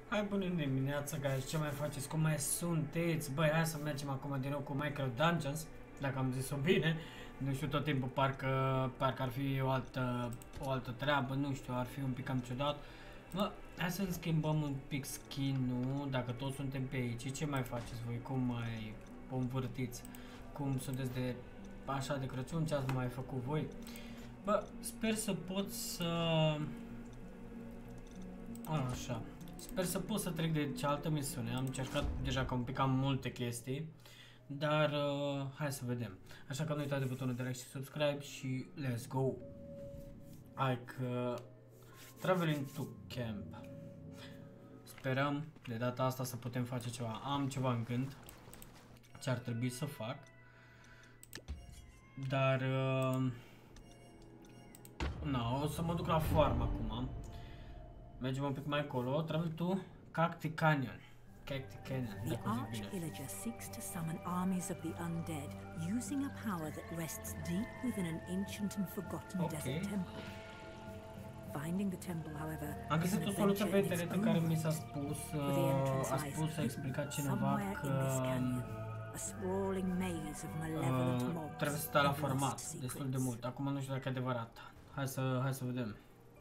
Hai, bună dimineața, guys, ce mai faceți, cum mai sunteți? Băi, hai să mergem acum din nou cu Minecraft Dungeons, dacă am zis-o bine. Nu știu, tot timpul parcă ar fi o altă treabă, nu știu, ar fi un pic cam ciudat. Bă, hai să schimbăm un pic skin-ul, dacă toți suntem pe aici. Ce mai faceți voi? Cum mai învârtiți? Cum sunteți de așa de Crăciun? Ce ați mai făcut voi? Bă, sper să pot să... Așa. Sper să pot să trec de cealaltă misiune. Am încercat deja că un pic am multe chestii, dar hai să vedem. Așa că nu uitați de butonul de like și subscribe și let's go. Like traveling to camp. Sperăm de data asta să putem face ceva. Am ceva în gând ce ar trebui să fac, dar o să mă duc la farm acum. Mergem un pic mai acolo, travel to Cacti Canyon. Cacti Canyon. The Arch-Illager seeks to summon armies of the undead using a power that rests deep within an ancient and forgotten desert temple. Finding the temple, however, am găsit o soluție pe internet în care mi s-a spus, a explicat cineva că trebuie să stai la format destul de mult. Acum nu știu dacă e adevărat. Hai să vedem.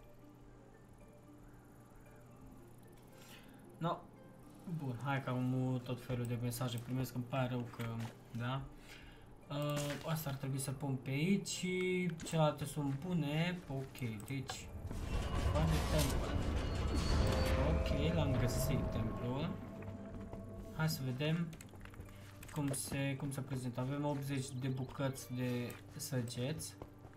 No. Bun, hai că am tot felul de mesaje primesc, îmi pare rău că, da. Asta ar trebui să pun pe aici, celelalte sunt bune, ok, deci, bani de temple. Ok, l-am găsit templul. Hai să vedem cum se prezintă. Avem 80 de bucăți de săgeți.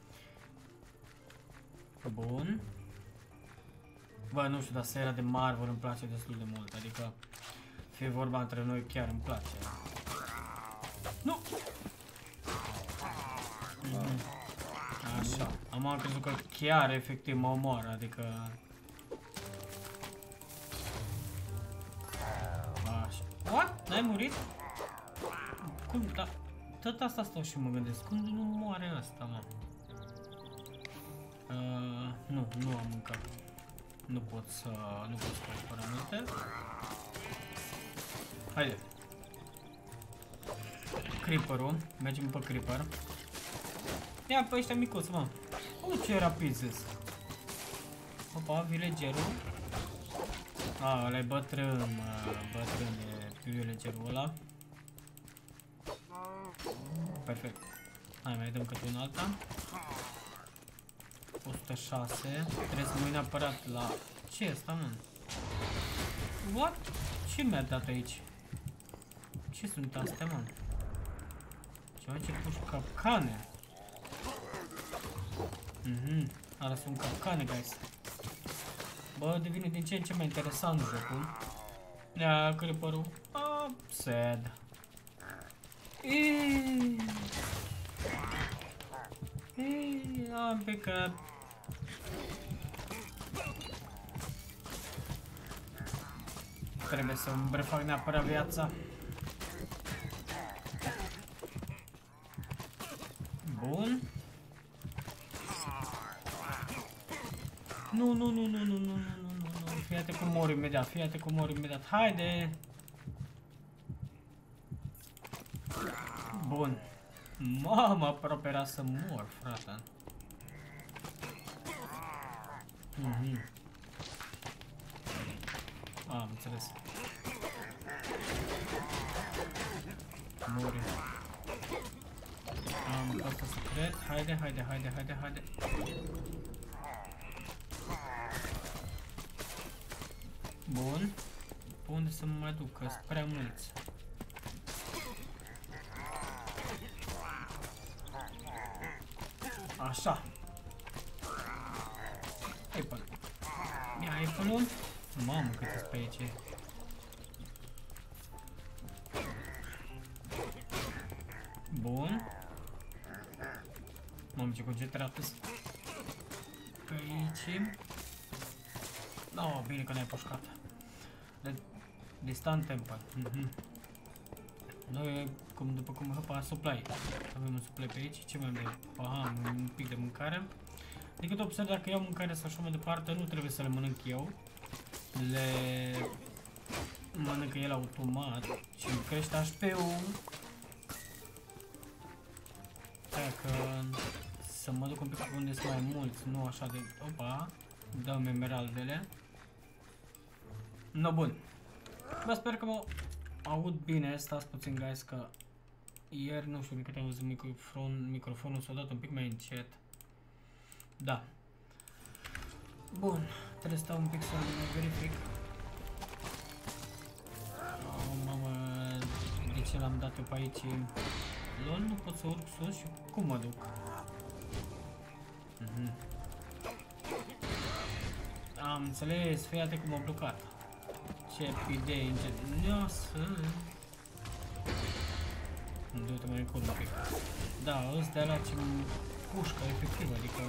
Bun. Bă, nu știu, dar seria de Marvel îmi place destul de mult, adică fie vorba între noi, chiar îmi place. Nu! Așa, am crezut că chiar efectiv mă omoară, adică... Așa. What? N-ai murit? Cum? Da, tot asta stau și mă gândesc, cum nu moare ăsta, mă? Nu am mâncat. Nu pot să fac fără multe. Haide. Creeper-ul. Mergem pe Creeper. Ia pe ăștia micuți, mă. Ce rapid zis. Opa, villagerul. Ăla e bătrân, bătrân e villagerul ăla. Perfect. Hai, mai dăm câte un alta. 106. Trebuie să mă uit neapărat la... Ce e asta, mă? What? Ce mi-a dat aici? Ce sunt astea, mă? Ceva ce pus capcane. Alea sunt capcane, guys. Bă, devine din ce în ce mai interesant jocul. Ia, creeper-ul. Sad. Am picat. Trebuie să-mi refac neapărat viața. Bun. Nu. Fii-te cum mor imediat, Haide. Bun. Mamă, aproape era să mor, frate. Am înțeles. Mori. Am asta secret. Haide. Bun. Pe unde să mă mai duc? Că sunt prea mulți. Așa. Apple. Ia Apple-ul. Mamă, cât-s pe aici. Bun. Mamă, ce concentrat-s. Pe aici. No, bine că ne-ai pușcat. Distant temple. Noi, după cum hăpa supply. Avem un supply pe aici. Ce mai am de? Aha, un pic de mâncare. Decât observ, dacă iau mâncare sau așa mai departe, nu trebuie să le mănânc eu. Le mănâncă el automat și îmi crește HP-ul. Dacă să mă duc un pic unde sunt mai mulți, nu așa de... Opa, dăm emeraldele. No, bun. Vă sper că mă aud bine, stați puțin, guys, că ieri, nu știu, cât am văzut microfonul s-a dat un pic mai încet. Da. Bun, trebuie să stau un pic să verific. Oh, mamă, de ce l-am dat eu pe aici? Lol, nu pot să urc sus și cum mă duc? Am înțeles, fii atent cum m-a blocat. Ce idee ingenioasă. Du-te mai încolo un pic. Da, ăsta la ce pușcă, efectiv, adică...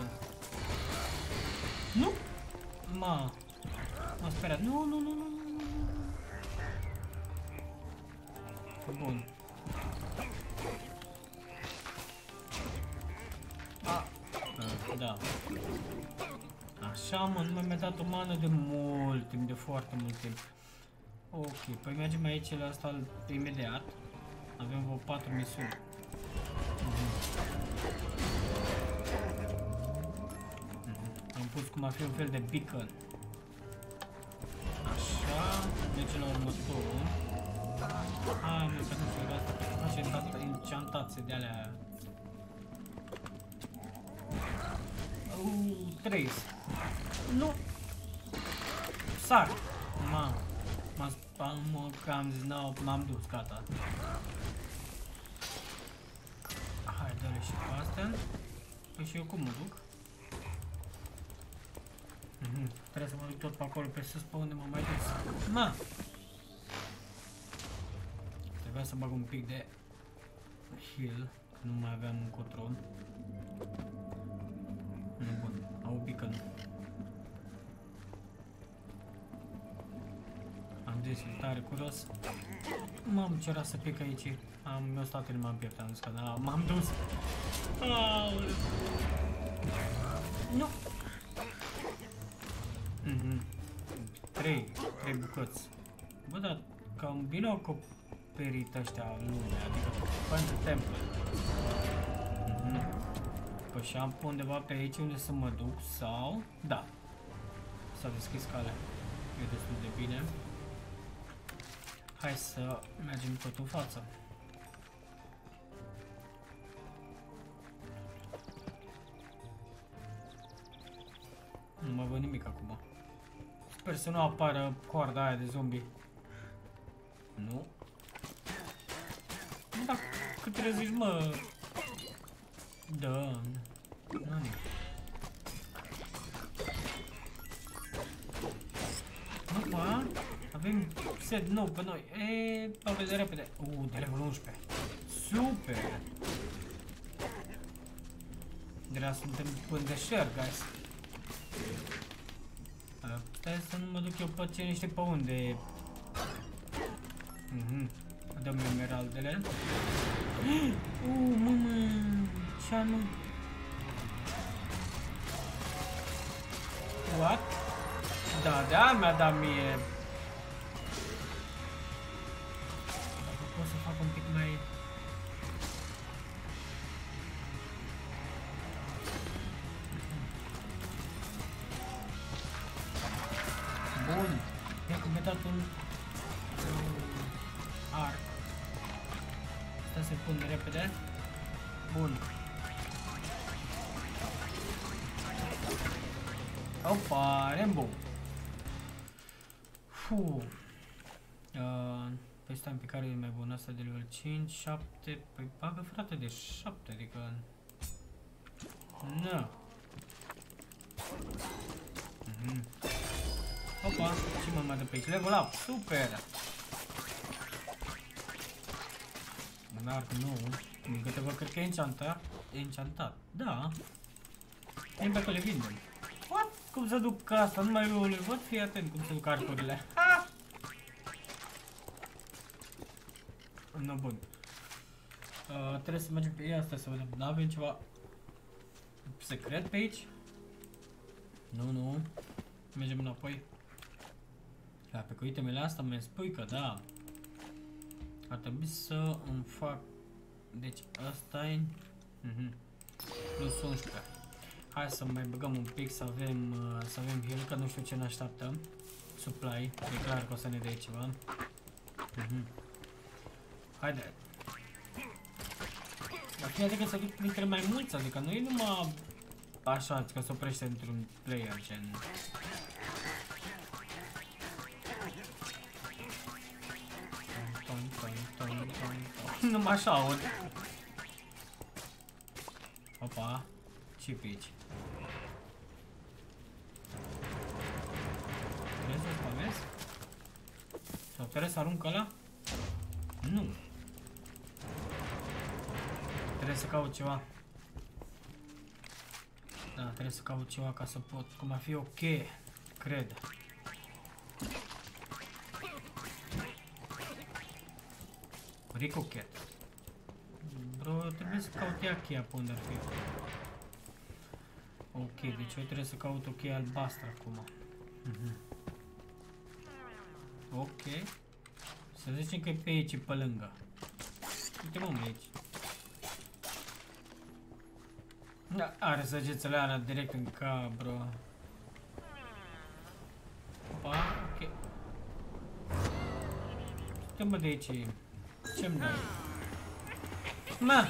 Nu! M-a speriat. Nu, nu, nu, nu, nu. Bun. Da. Așa, mă, nu mi-a dat o mană de mult timp, de foarte mult timp. Ok, păi mergem aici la asta imediat. Avem vreo 4 misiuni. Am pus cum ar fi un fel de beacon. Așa, mergem la următorul. Hai, mă, că nu știu, asta că face encantație de alea. 3. Nu! Sar! M-a că am zis, nu, m-am dus, gata. Hai, dă-le și pe astea. Păi și eu cum mă duc? Trebuie să mă duc tot pe acolo, pe sus, pe unde m-am mai dus. Ma! Trebuia să bag un pic de heal, că nu mai aveam un control. Nu, bun, au beacon. Am zis, e tare curios. M-am cerat să pic aici. Mi-a stat inima în piept, am zis că da, m-am dus. Aoleu. Nu! 3 bucăți. Bă, dar cam bine au acoperit ăștia lumea, adică pentru temple. Păi și am undeva pe aici unde să mă duc sau... Da. S-a deschis calea. E destul de bine. Hai să mergem tot în față. Nu mă văd nimic acum. Sper să nu apară coarda aia de zombie. Nu. Da, cât trebuie zici, mă? Da. Nu nimic. Opa, avem set nou pe noi. Pavel de repede. De level 11. Super! Deja suntem în deșert, guys. Stai să nu mă duc eu pe ce niște pe unde. Dăm emeraldele. Mamă, ce-a nu... What? Da, de-aia mi-a dat mie. Dacă pot să fac un pic mai... Bun. Ia că mi-a dat un... arc. Stai să-i pun repede. Bun. Opa, Rainbow. Păi stai un pic, care e mai bun asta de level 5, 7, păi bagă frate de 7, adică... Nu. Opa, ce mă mai dă pe aici? Level up, super! Un arc nou, din câte văd, cred că e enchantat, da. E pe că le vindem. What? Cum să duc asta? Numai eu le văd, fii atent cum să duc arcurile. Ha! No, bun. Trebuie să mergem pe ea asta să vedem. N-avem ceva secret pe aici? Nu. Mergem înapoi. Da, pe cu itemele astea mi spui că da. Ar trebui să îmi fac... Deci asta e... Plus 11. Hai să mai băgăm un pic să avem heal, că nu știu ce ne așteaptă. Supply, e clar că o să ne dea ceva. Haide. Dar fie adică să duc dintre mai mulți, adică nu e numai așa că se oprește într-un player, gen... Numai așa aud. Opa, ce pe aici? Trebuie să spamez? Sau trebuie să arunc ăla? Nu. Trebuie să caut ceva. Da, trebuie să caut ceva ca să pot. Cum ar fi ok, cred. Ricochet. Bro, trebuie să caut ea cheia pe unde ar fi. Ok, deci eu trebuie să caut o cheie albastră acum. Ok. Să zicem că e pe aici, pe lângă. Uite mă aici. Da, are săgețele alea direct în cap, bro. Opa, ok. Stă-mă de aici. Ce-mi dai? Ma!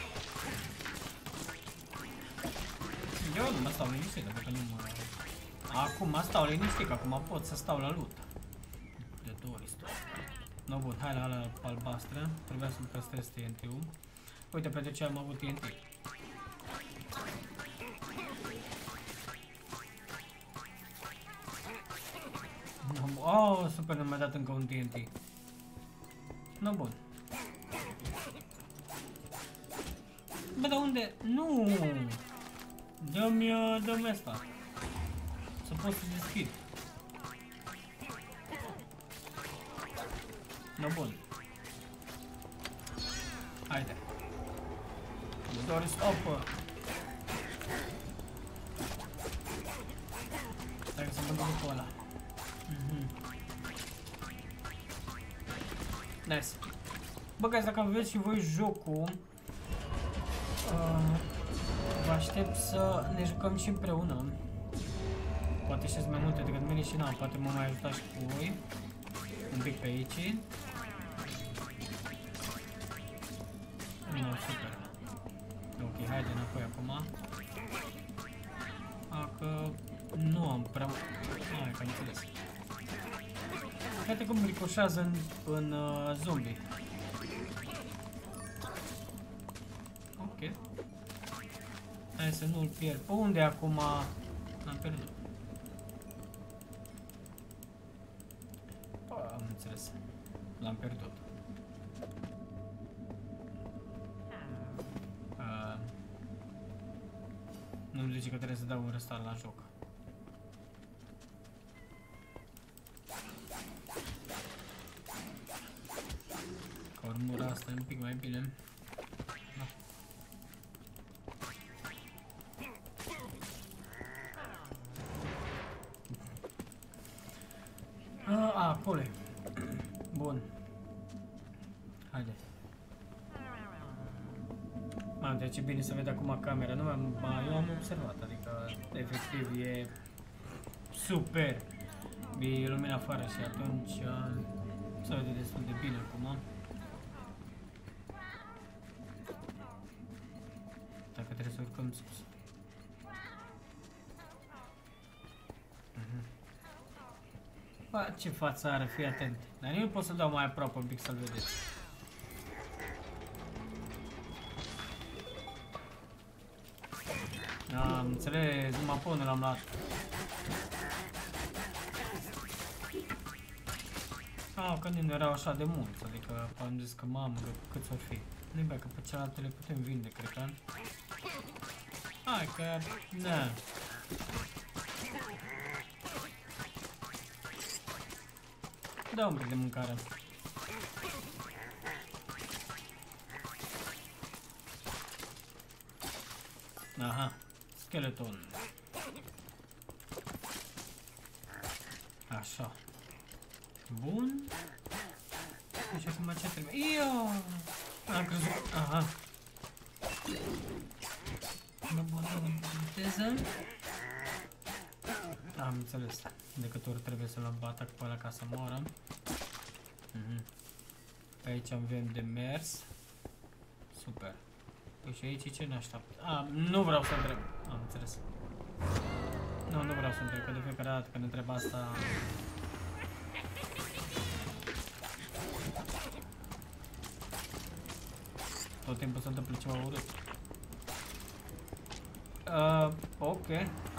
Eu nu mă stau liniștit, pentru că nu mă... Acum stau liniștit, că acum pot să stau la loot. De două ori stau. No, bun, hai la albastră. Trebuia să-mi păstrez TNT-ul. Uite, pentru ce am avut TNT. Oh, super, nu mi-a dat încă un TNT. No, bun. Bă, dar unde? Nu! Dă-mi asta. Să pot să deschid. No, bun. Haide. Doris, opă! Stai că să mă duc pe ăla. Nice. Bă, guys, dacă aveți și voi jocul, vă aștept să ne jucăm și împreună. Poate știți mai multe decât mine și poate mă mai ajutați cu voi. Un pic pe aici. No, super. Ok, haide înapoi acum. Că nu am prea... Hai, că am înțeles. Uite cum ricoșează în zombie. Ok. Hai să nu-l pierd. Pe unde acum? L-am pierdut. Am înțeles. L-am pierdut. Nu-mi zice că trebuie să dau un restart la joc. Că urmura asta e un pic mai bine. Acolo. Bun. Haide. Deci e bine să vede acum camera. Nu eu am observat, adică efectiv e super. E lumina afară și atunci se vede destul de bine acum. Dacă trebuie să urcăm sus. Bă, ce față are, fii atent. Dar nu pot să dau mai aproape un pic să-l vedeți. Am înțeles, numai pe unde l-am luat. Că nu erau așa de mulți, adică am zis că mamă, cât s-or fi. Nu-i bă, că pe cealaltă le putem vinde, cred că. Hai că, na. Dă un pic de mâncare. Aha, skeleton. Așa. Bun. Deci acum ce trebuie? Ioo! Am crezut... Aha. Mă băgăm în viteză. Am înțeles. De câte ori trebuie să-l atac pe ăla ca să moară. Pe aici avem de mers. Super. Păi și aici ce ne așteaptă? Nu vreau să întreb. Am înțeles. Nu vreau să întreb, că de fiecare dată când întreb asta... Tot timpul se întâmplă ceva urât. Ok.